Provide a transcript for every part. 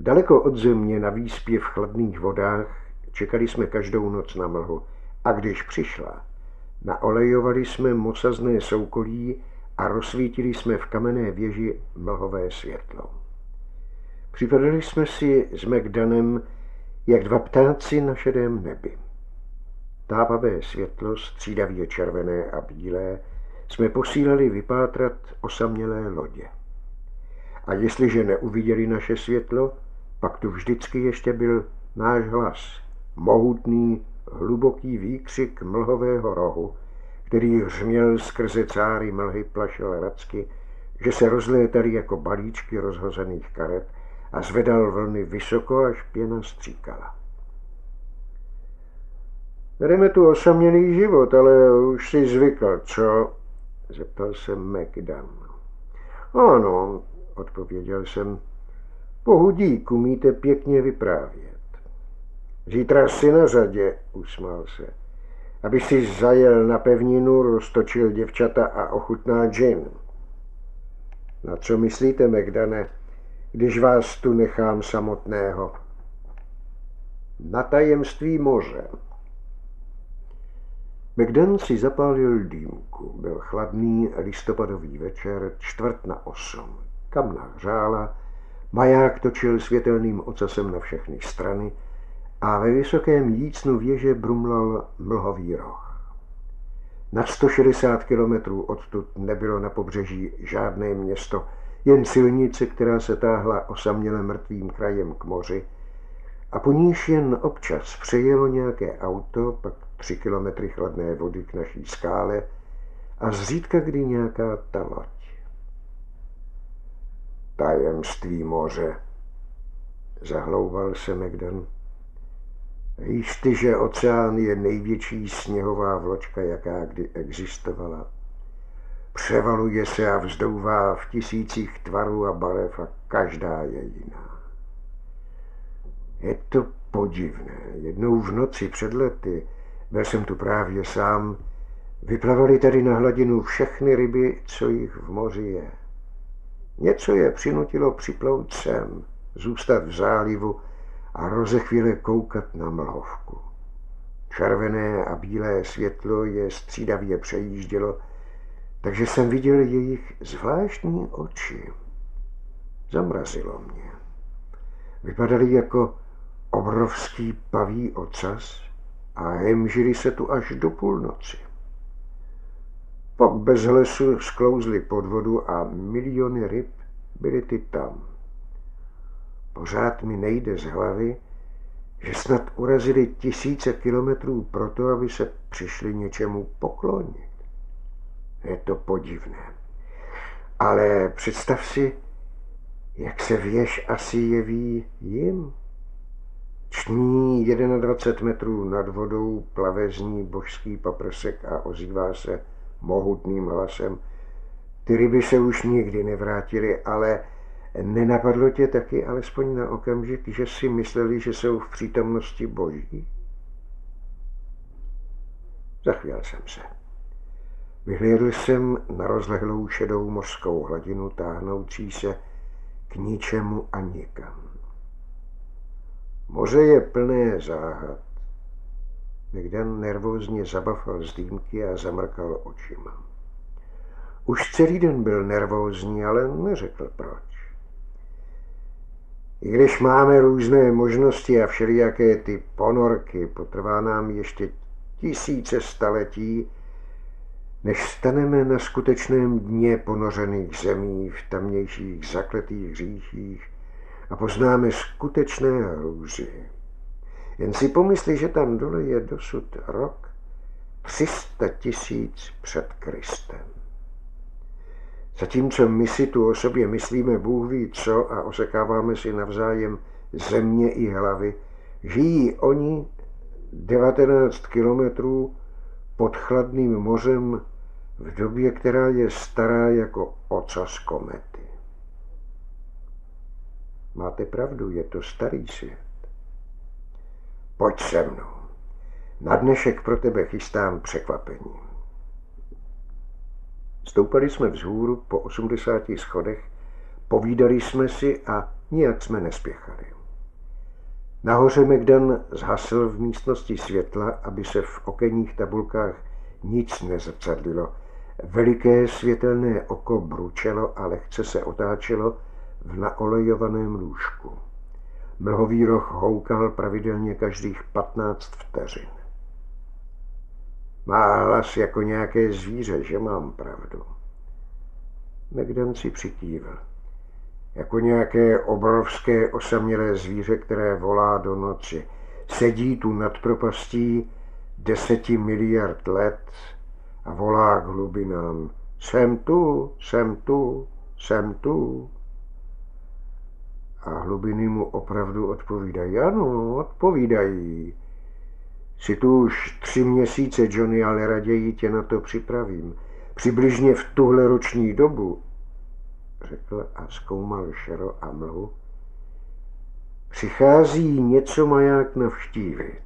Daleko od země na výspě v chladných vodách čekali jsme každou noc na mlhu a když přišla, naolejovali jsme mosazné soukolí a rozsvítili jsme v kamenné věži mlhové světlo. Připadali jsme si s Magdanem jak dva ptáci na šedém nebi. Tápavé světlo, střídavě červené a bílé, jsme posílali vypátrat osamělé lodě. A jestliže neuviděli naše světlo, pak tu vždycky ještě byl náš hlas, mohutný, hluboký výkřik mlhového rohu, který hřměl skrze cáry mlhy plašel racky, že se rozlétaly jako balíčky rozhozených karet a zvedal vlny vysoko, až pěna stříkala. Vedeme tu osamělý život, ale už si zvykl, co? Zeptal se Magdan. Ano, odpověděl jsem. Bohu dík, umíte pěkně vyprávět. Zítra si na řadě, usmál se. Aby si zajel na pevninu, roztočil děvčata a ochutnal džin. Na co myslíte, Magdane, když vás tu nechám samotného? Na tajemství moře. Magdan si zapálil dýmku. Byl chladný listopadový večer, 7:45. Kamna hřála, maják točil světelným ocasem na všechny strany a ve vysokém jícnu věže brumlal mlhový roh. Na 160 kilometrů odtud nebylo na pobřeží žádné město, jen silnice, která se táhla osaměle mrtvým krajem k moři a po níž jen občas přejelo nějaké auto, pak 3 kilometry chladné vody k naší skále a zřídka kdy nějaká ta loď. Tajemství moře, zahlouval se Magdan. Víš ty, že oceán je největší sněhová vločka, jaká kdy existovala. Převaluje se a vzdouvá v tisících tvarů a barev a každá je jiná. Je to podivné. Jednou v noci před lety, byl jsem tu právě sám, vyplavaly tady na hladinu všechny ryby, co jich v moři je. Něco je přinutilo připlout sem, zůstat v zálivu a rozechvíle koukat na mlhovku. Červené a bílé světlo je střídavě přejíždělo, takže jsem viděl jejich zvláštní oči. Zamrazilo mě. Vypadaly jako obrovský paví ocas a hemžili se tu až do půlnoci. Pak bez lesu sklouzli pod vodu a miliony ryb byly ty tam. Pořád mi nejde z hlavy, že snad urazili tisíce kilometrů proto, aby se přišli něčemu poklonit. Je to podivné. Ale představ si, jak se věž asi jeví jim. Ční 21 metrů nad vodou plave z ní božský paprsek a ozývá se mohutným hlasem. Ty ryby se už nikdy nevrátily, ale nenapadlo tě taky alespoň na okamžik, že si mysleli, že jsou v přítomnosti boží? Zachvěl jsem se. Vyhlédl jsem na rozlehlou šedou mořskou hladinu táhnoucí se k ničemu a nikam. Moře je plné záhad. Magdan nervózně zabafal z dýmky a zamrkal očima. Už celý den byl nervózní, ale neřekl proč. I když máme různé možnosti a všelijaké ty ponorky, potrvá nám ještě tisíce staletí, než staneme na skutečném dně ponořených zemí v tamnějších zakletých říších a poznáme skutečné hrůzy. Jen si pomysli, že tam dole je dosud rok 300 000 před Kristem. Zatímco my si tu o sobě myslíme Bůh ví co a osekáváme si navzájem země i hlavy, žijí oni 19 kilometrů pod chladným mořem v době, která je stará jako ocas komety. Máte pravdu, je to starý svět. Pojď se mnou. Na dnešek pro tebe chystám překvapení. Stoupali jsme vzhůru po 80 schodech Povídali jsme si a nijak jsme nespěchali. Nahoře Magdan zhasl v místnosti světla, aby se v okenních tabulkách nic nezrcadlilo. Veliké světelné oko bručelo a lehce se otáčelo v naolejovaném lůžku. Mlhový roh houkal pravidelně každých 15 vteřin. Má hlas jako nějaké zvíře, že mám pravdu. Magdan si přikývl. Jako nějaké obrovské osamělé zvíře, které volá do noci. Sedí tu nad propastí 10 miliard let a volá k hlubinám. Jsem tu, jsem tu, jsem tu. A hlubiny mu opravdu odpovídají. Ano, odpovídají. Jsi tu už 3 měsíce, Johnny, ale raději tě na to připravím. Přibližně v tuhle roční dobu, řekl a zkoumal šero a mlhu, přichází něco maják navštívit.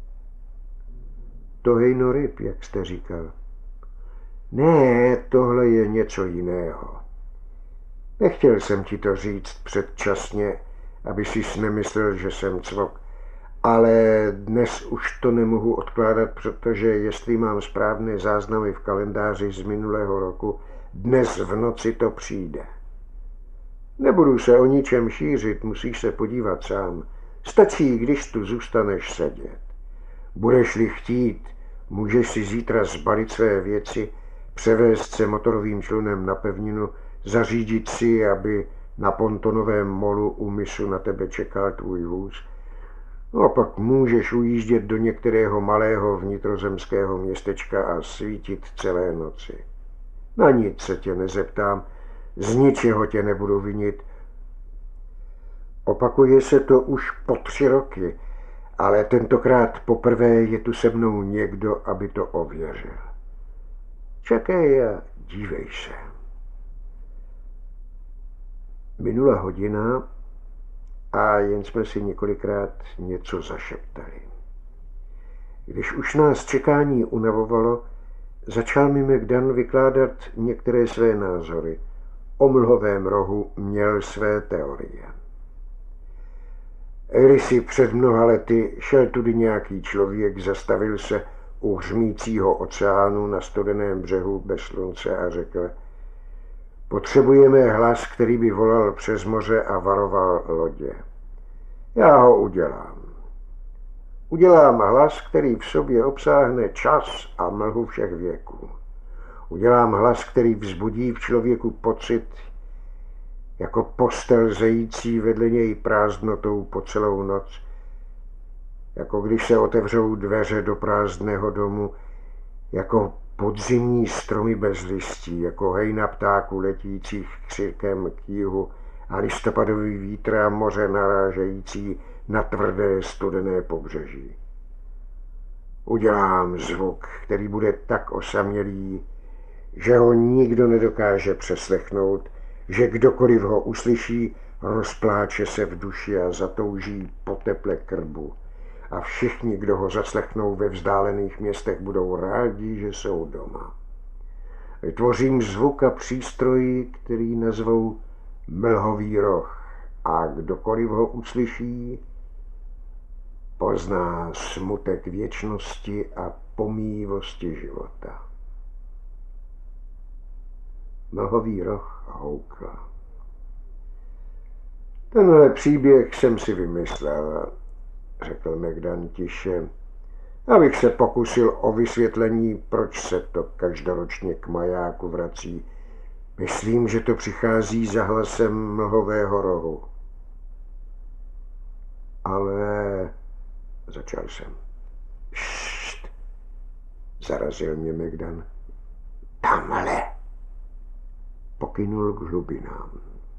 To hejno ryb, jak jste říkal. Ne, tohle je něco jiného. Nechtěl jsem ti to říct předčasně, aby sis nemyslel, že jsem cvok, ale dnes už to nemohu odkládat, protože jestli mám správné záznamy v kalendáři z minulého roku, dnes v noci to přijde. Nebudu se o ničem šířit, musíš se podívat sám. Stačí, když tu zůstaneš sedět. Budeš-li chtít, můžeš si zítra zbalit své věci, převést se motorovým člunem na pevninu, zařídit si, aby na pontonovém molu u mysu na tebe čekal tvůj vůz. No a pak můžeš ujíždět do některého malého vnitrozemského městečka a svítit celé noci. Na nic se tě nezeptám, z ničeho tě nebudu vinit. Opakuje se to už po 3 roky, ale tentokrát poprvé je tu se mnou někdo, aby to ověřil. Čekej a dívej se. Minula hodina a jen jsme si několikrát něco zašeptali. Když už nás čekání unavovalo, začal mi Magdan vykládat některé své názory. O mlhovém rohu měl své teorie. Kdysi před mnoha lety šel tudy nějaký člověk, zastavil se u hřmícího oceánu na studeném břehu bez slunce a řekl: potřebujeme hlas, který by volal přes moře a varoval lodě. Já ho udělám. Udělám hlas, který v sobě obsáhne čas a mlhu všech věků. Udělám hlas, který vzbudí v člověku pocit, jako postel zející vedle něj prázdnotou po celou noc, jako když se otevřou dveře do prázdného domu, jako podzimní stromy bez listí, jako hejna ptáků letících křikem k jihu a listopadový vítr a moře narážející na tvrdé studené pobřeží. Udělám zvuk, který bude tak osamělý, že ho nikdo nedokáže přeslechnout, že kdokoliv ho uslyší, rozpláče se v duši a zatouží po teple krbu. A všichni, kdo ho zaslechnou ve vzdálených městech, budou rádi, že jsou doma. Vytvořím zvuk a přístroj, který nazvou mlhový roh, a kdokoliv ho uslyší, pozná smutek věčnosti a pomíjivosti života. Mlhový roh houkl. Tenhle příběh jsem si vymyslel, řekl Magdan tiše, abych se pokusil o vysvětlení, proč se to každoročně k majáku vrací. Myslím, že to přichází za hlasem mlhového rohu. Ale... začal jsem. Ššt, zarazil mě Magdan. Tamhle. Pokynul k hlubinám.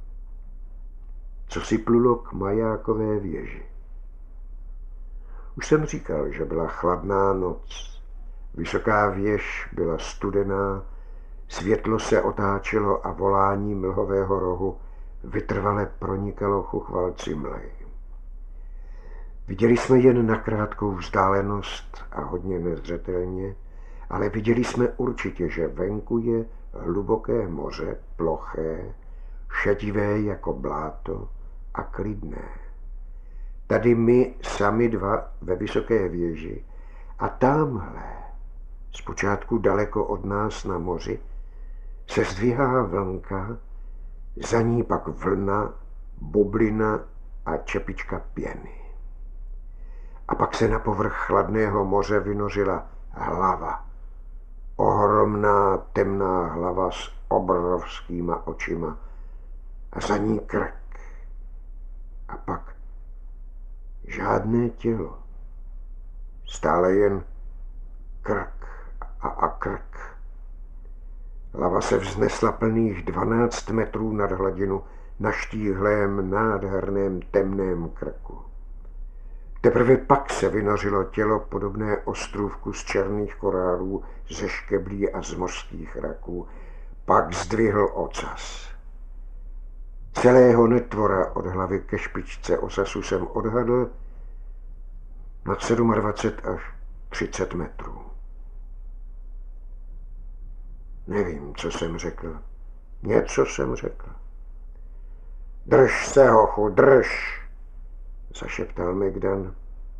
Co si plulo k majákové věži. Už jsem říkal, že byla chladná noc. Vysoká věž byla studená, světlo se otáčelo a volání mlhového rohu vytrvale pronikalo chuchvalci mlhy. Viděli jsme jen na krátkou vzdálenost a hodně nezřetelně, ale viděli jsme určitě, že venku je hluboké moře, ploché, šedivé jako bláto a klidné. Tady my sami dva ve vysoké věži a támhle, zpočátku daleko od nás na moři, se zdvihá vlnka, za ní pak vlna, bublina a čepička pěny. A pak se na povrch chladného moře vynořila hlava. Ohromná temná hlava s obrovskýma očima a za ní krk. A pak žádné tělo. Stále jen krk a krk. Hlava se vznesla plných 12 metrů nad hladinu na štíhlém, nádherném, temném krku. Teprve pak se vynořilo tělo podobné ostrůvku z černých korálů, ze škeblí a z mořských raků. Pak zdvihl ocas. Celého netvora od hlavy ke špičce ocasu jsem odhadl na 27 až 30 metrů. Nevím, co jsem řekl. Něco jsem řekl. Drž se, hochu, drž, zašeptal Megdan.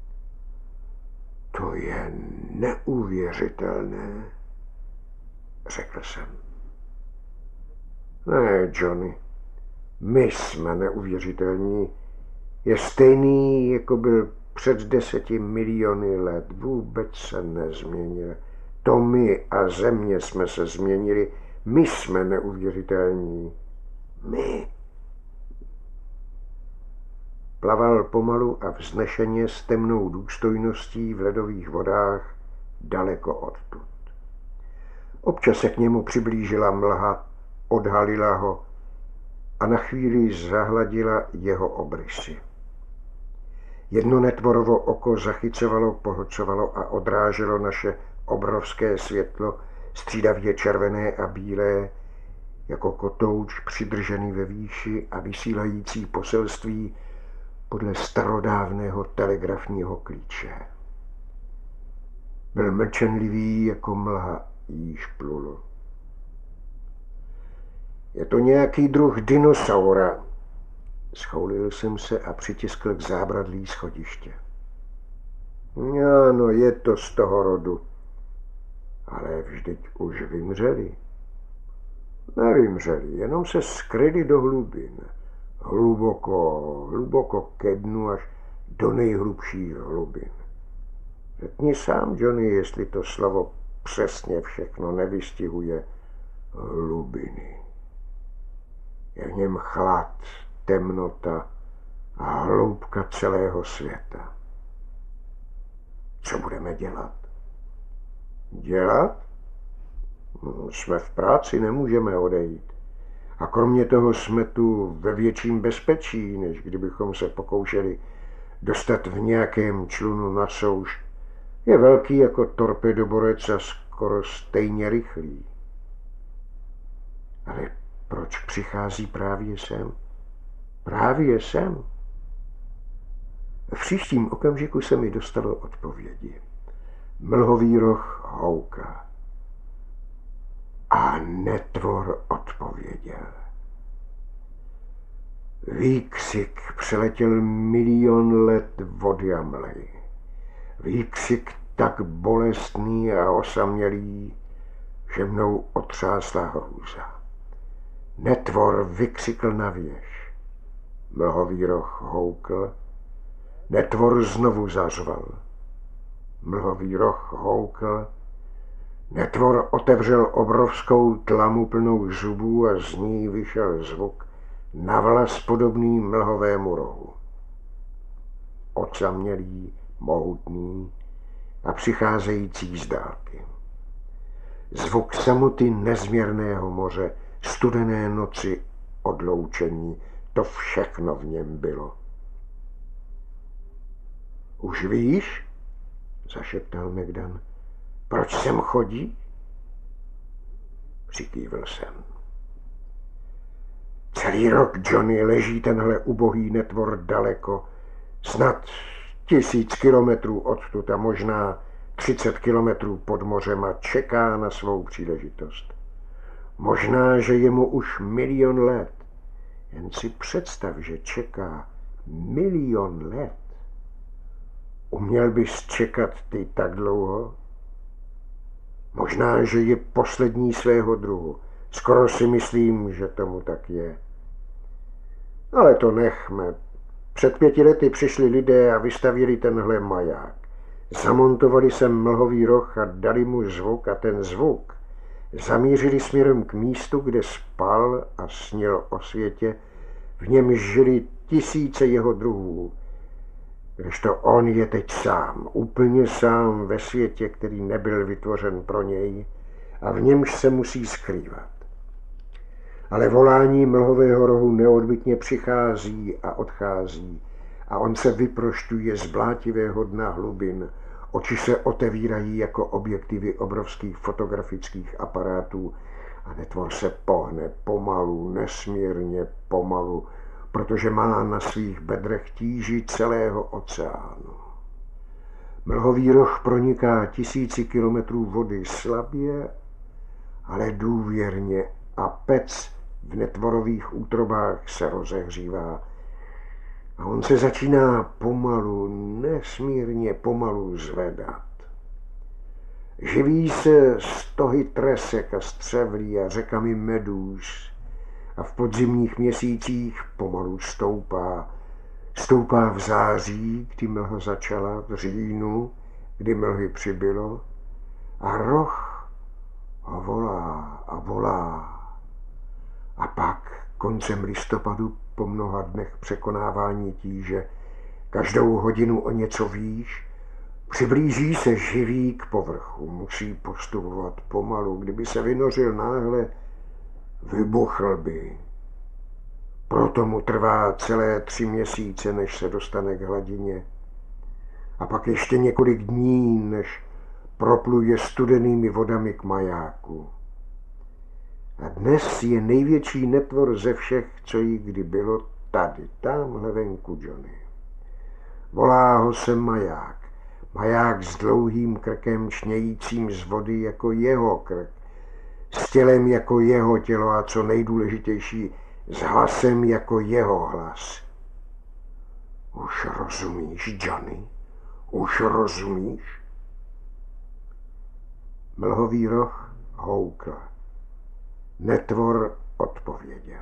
To je neuvěřitelné, řekl jsem. Ne, Johnny, my jsme neuvěřitelní. Je stejný, jako byl před 10 miliony let. Vůbec se nezměnil. To my a země jsme se změnili. My jsme neuvěřitelní. My. Plaval pomalu a vznešeně s temnou důstojností v ledových vodách daleko odtud. Občas se k němu přiblížila mlha, odhalila ho a na chvíli zahladila jeho obrysy. Jedno netvorovo oko zachycovalo, pohlcovalo a odráželo naše obrovské světlo, střídavě červené a bílé, jako kotouč přidržený ve výši a vysílající poselství podle starodávného telegrafního klíče. Byl mlčenlivý jako mlha, jíž plul. Je to nějaký druh dinosaura. Schoulil jsem se a přitiskl k zábradlí schodiště. Ano, je to z toho rodu. Ale vždyť už vymřeli. Nevymřeli, jenom se skryli do hlubin. Hluboko ke dnu až do nejhlubších hlubin. Řekni sám, Johnny, jestli to slovo přesně všechno nevystihuje hlubiny. Je v něm chlad, temnota a hloubka celého světa. Co budeme dělat? Dělat? Jsme v práci, nemůžeme odejít. A kromě toho jsme tu ve větším bezpečí, než kdybychom se pokoušeli dostat v nějakém člunu na souš. Je velký jako torpedoborec a skoro stejně rychlý. Ale proč přichází právě sem? Právě sem? V příštím okamžiku se mi dostalo odpovědi. Mlhový roh houká. A netvor odpověděl. Výkřik přeletěl 1 milion let vody a mlhy. Výkřik tak bolestný a osamělý, že mnou otřásla hrůza. Netvor vykřikl na věž. Mlhový roh houkl. Netvor znovu zařval. Mlhový roh houkl. Netvor otevřel obrovskou tlamu plnou zubů a z ní vyšel zvuk navlas podobný mlhovému rohu. Osamělý, mohutný a přicházející z dálky. Zvuk samoty nezměrného moře, studené noci, odloučení, to všechno v něm bylo. Už víš, zašeptal Megdan, proč sem chodí? Přikývl jsem. Celý rok, Johnny, leží tenhle ubohý netvor daleko, snad 1000 kilometrů odtud a možná 30 kilometrů pod mořem a čeká na svou příležitost. Možná, že je mu už 1 milion let. Jen si představ, že čeká 1 000 000 let. Uměl bys čekat ty tak dlouho? Možná, že je poslední svého druhu. Skoro si myslím, že tomu tak je. Ale to nechme. Před 5 lety přišli lidé a vystavili tenhle maják. Zamontovali sem mlhový roh a dali mu zvuk a ten zvuk zamířili směrem k místu, kde spal a snil o světě, v němž žili tisíce jeho druhů. Kdežto on je teď sám, úplně sám ve světě, který nebyl vytvořen pro něj a v němž se musí skrývat. Ale volání mlhového rohu neodbytně přichází a odchází a on se vyprošťuje z blátivého dna hlubin. Oči se otevírají jako objektivy obrovských fotografických aparátů a netvor se pohne pomalu, nesmírně pomalu, protože má na svých bedrech tíži celého oceánu. Mlhový roh proniká tisíci kilometrů vody slabě, ale důvěrně a pec v netvorových útrobách se rozehřívá a on se začíná pomalu, nesmírně pomalu zvedat. Živí se stohy tresek a střevlí a řekami medúz a v podzimních měsících pomalu stoupá. Stoupá v září, kdy mlha začala, v říjnu, kdy mlhy přibylo a roh ho volá a volá. A pak koncem listopadu po mnoha dnech překonávání tíže, každou hodinu o něco výš, přiblíží se živý k povrchu, musí postupovat pomalu, kdyby se vynořil náhle, vybuchl by. Proto mu trvá celé 3 měsíce, než se dostane k hladině. A pak ještě několik dní, než propluje studenými vodami k majáku. A dnes je největší netvor ze všech, co jí kdy bylo tady, tamhle venku, Johnny. Volá ho se maják. Maják s dlouhým krkem čnějícím z vody jako jeho krk. S tělem jako jeho tělo a co nejdůležitější, s hlasem jako jeho hlas. Už rozumíš, Johnny? Už rozumíš? Mlhový roh houkl. Netvor odpověděl.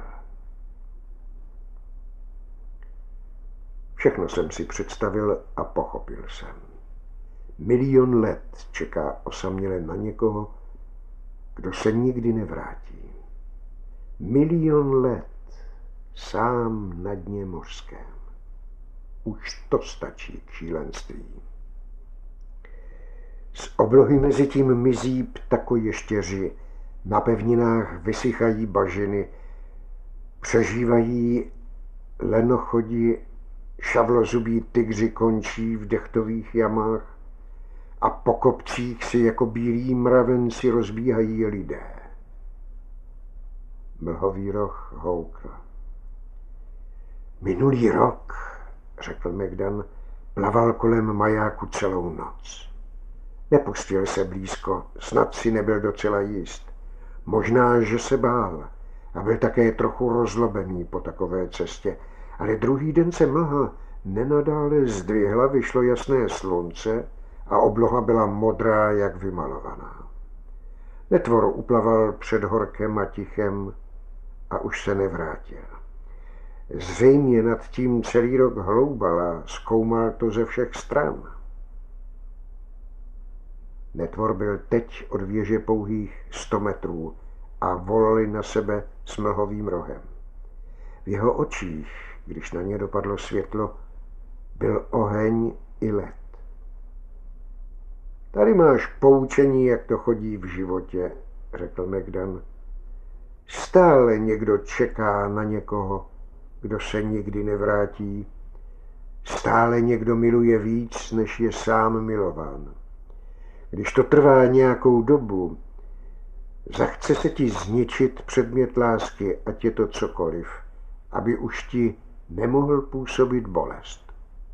Všechno jsem si představil a pochopil jsem. 1 000 000 let čeká osaměle na někoho, kdo se nikdy nevrátí. 1 000 000 let sám na dně mořském. Už to stačí k šílenství. Z oblohy mezi tím mizí ptakoještěři, na pevninách vysychají bažiny, přežívají lenochodi, šavlozubí tygři končí v dechtových jamách a po kopcích si jako bílí mravenci rozbíhají lidé. Mlhový roh houkl. Minulý rok, řekl Megdan, plaval kolem majáku celou noc. Nepustil se blízko, snad si nebyl docela jist. Možná, že se bál a byl také trochu rozlobený po takové cestě, ale druhý den se mlha nenadále zdvihla, vyšlo jasné slunce a obloha byla modrá, jak vymalovaná. Netvor uplaval před horkem a tichem a už se nevrátil. Zřejmě nad tím celý rok hloubal a zkoumal to ze všech stran. Netvor byl teď od věže pouhých 100 metrů a volali na sebe s mlhovým rohem. V jeho očích, když na ně dopadlo světlo, byl oheň i led. Tady máš poučení, jak to chodí v životě, řekl Megdan. Stále někdo čeká na někoho, kdo se nikdy nevrátí. Stále někdo miluje víc, než je sám milován. Když to trvá nějakou dobu, zachce se ti zničit předmět lásky, ať je to cokoliv, aby už ti nemohl působit bolest.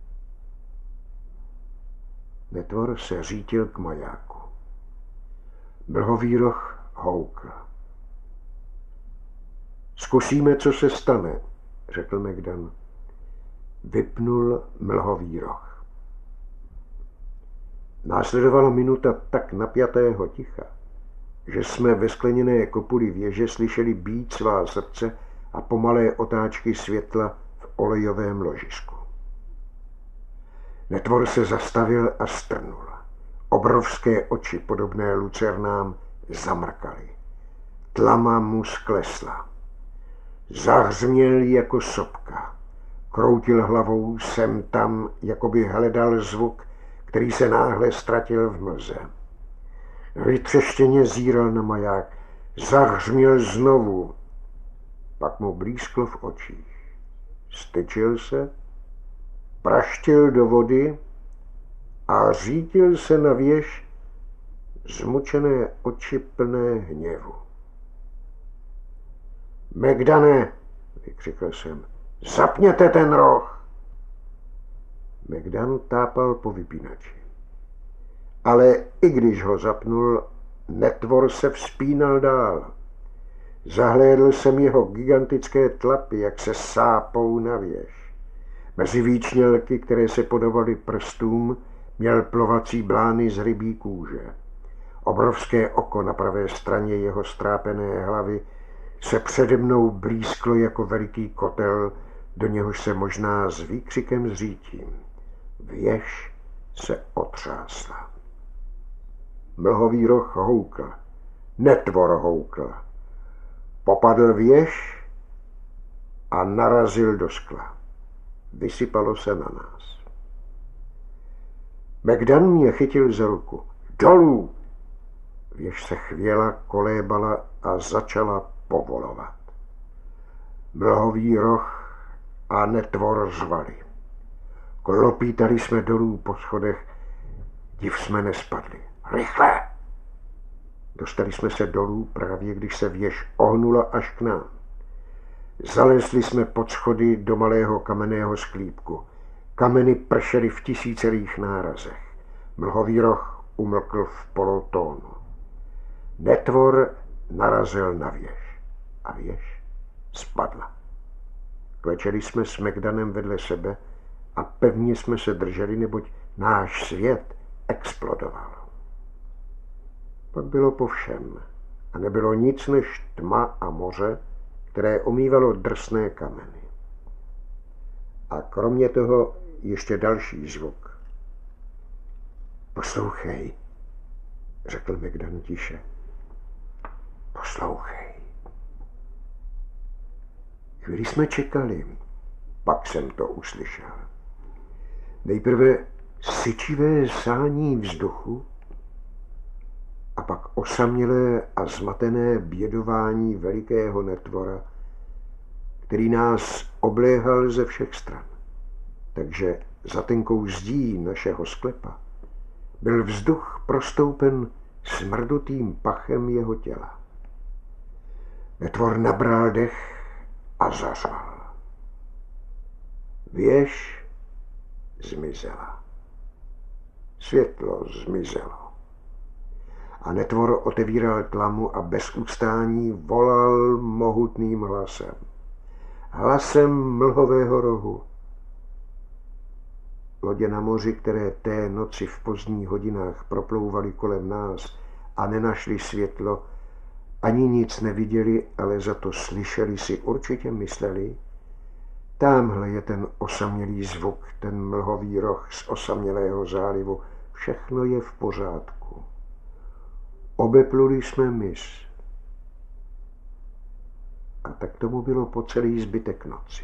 Netvor se řítil k majáku. Mlhový roh houkl. Zkusíme, co se stane, řekl Megdan. Vypnul mlhový roh. Následovala minuta tak napjatého ticha, že jsme ve skleněné kopuli věže slyšeli bít svá srdce a pomalé otáčky světla v olejovém ložisku. Netvor se zastavil a strnul. Obrovské oči, podobné lucernám, zamrkaly. Tlama mu sklesla. Zahřměl jako sopka. Kroutil hlavou sem tam, jako by hledal zvuk, který se náhle ztratil v mlze. Vytřeštěně zíral na maják. Zahřměl znovu. Pak mu blízklo v očích. Styčil se, praštil do vody a řítil se na věž, zmučené oči plné hněvu. Megdane, vykřikl jsem, zapněte ten roh. Megdan tápal po vypínači. Ale i když ho zapnul, netvor se vzpínal dál. Zahlédl jsem jeho gigantické tlapy, jak se sápou na věž. Mezi výčnělky, které se podobaly prstům, měl plovací blány z rybí kůže. Obrovské oko na pravé straně jeho strápené hlavy se přede mnou blízklo jako veliký kotel, do něhož se možná s výkřikem zřítím. Věž se otřásla. Mlhový roh houkl, netvor houkl. Popadl věž a narazil do skla. Vysypalo se na nás. Megdan mě chytil za ruku. Dolů! Věž se chvěla, kolébala a začala povolovat. Mlhový roh a netvor řvali. Klopítali jsme dolů po schodech, div jsme nespadli. Rychle! Dostali jsme se dolů právě, když se věž ohnula až k nám. Zalezli jsme pod schody do malého kamenného sklípku. Kameny pršely v tisícerých nárazech. Mlhový roh umlkl v polotónu. Netvor narazil na věž a věž spadla. Klečeli jsme s Megdanem vedle sebe a pevně jsme se drželi, neboť náš svět explodoval. Pak bylo po všem a nebylo nic než tma a moře, které omývalo drsné kameny. A kromě toho ještě další zvuk. Poslouchej, řekl Megdan tiše. Poslouchej. Chvíli jsme čekali, pak jsem to uslyšel. Nejprve syčivé sání vzduchu a pak osamělé a zmatené bědování velikého netvora, který nás obléhal ze všech stran. Takže za tenkou zdí našeho sklepa byl vzduch prostoupen smrdutým pachem jeho těla. Netvor nabral dech a zařval. Věž zmizela. Světlo zmizelo. A netvor otevíral tlamu a bez ustání volal mohutným hlasem. Hlasem mlhového rohu. Lodě na moři, které té noci v pozdních hodinách proplouvaly kolem nás a nenašli světlo, ani nic neviděli, ale za to slyšeli, si určitě mysleli, támhle je ten osamělý zvuk, ten mlhový roh z osamělého zálivu, všechno je v pořádku. Obepluli jsme mys. A tak tomu bylo po celý zbytek noci.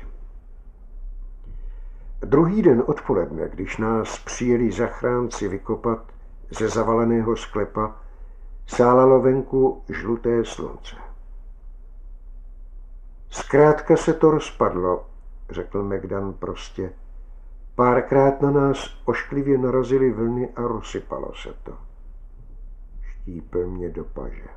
Druhý den odpoledne, když nás přijeli zachránci vykopat ze zavaleného sklepa, sálalo venku žluté slunce. Zkrátka se to rozpadlo, řekl Megdan prostě. Párkrát na nás ošklivě narazily vlny a rozsypalo se to. Štípl mě do paže.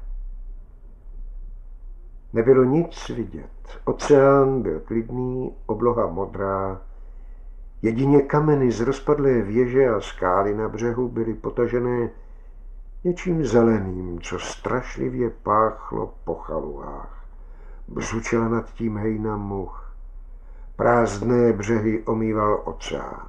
Nebylo nic vidět. Oceán byl klidný, obloha modrá. Jedině kameny z rozpadlé věže a skály na břehu byly potažené něčím zeleným, co strašlivě páchlo po chalupách. Bzučela nad tím hejna much. Prázdné břehy omýval oceán.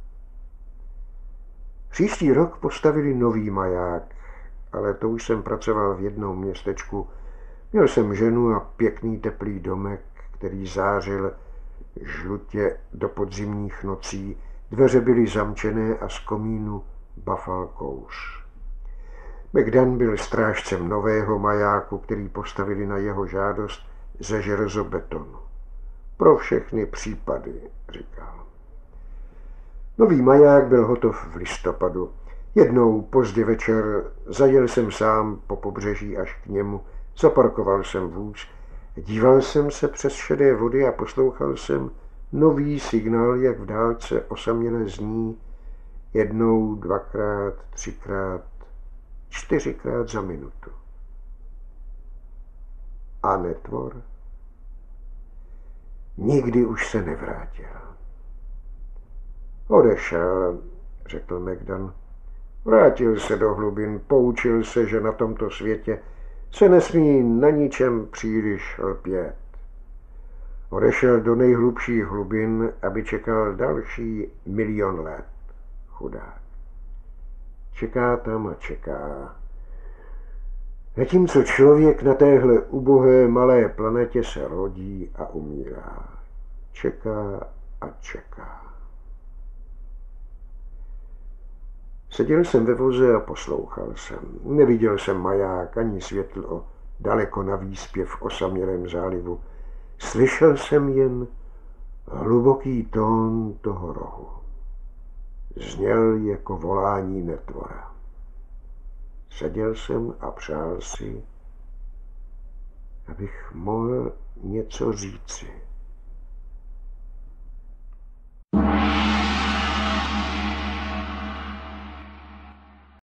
Příští rok postavili nový maják, ale to už jsem pracoval v jednom městečku. Měl jsem ženu a pěkný teplý domek, který zářil žlutě do podzimních nocí. Dveře byly zamčené a z komínu bafal kouř. McDan byl strážcem nového majáku, který postavili na jeho žádost ze železobetonu. Pro všechny případy, říkal. Nový maják byl hotov v listopadu. Jednou pozdě večer zajel jsem sám po pobřeží až k němu, zaparkoval jsem vůz, díval jsem se přes šedé vody a poslouchal jsem nový signál, jak v dálce osaměle zní jednou, dvakrát, třikrát, 4krát za minutu. A netvor nikdy už se nevrátil. Odešel, řekl McDan. Vrátil se do hlubin, poučil se, že na tomto světě se nesmí na ničem příliš lpět. Odešel do nejhlubších hlubin, aby čekal další 1 000 000 let. Chudák. Čeká tam a čeká. Zatímco člověk na téhle ubohé malé planetě se rodí a umírá. Čeká a čeká. Seděl jsem ve voze a poslouchal jsem. Neviděl jsem maják ani světlo daleko na výspě v osamělém zálivu. Slyšel jsem jen hluboký tón toho rohu. Zněl jako volání netvora. Seděl jsem a přál si, abych mohl něco říci.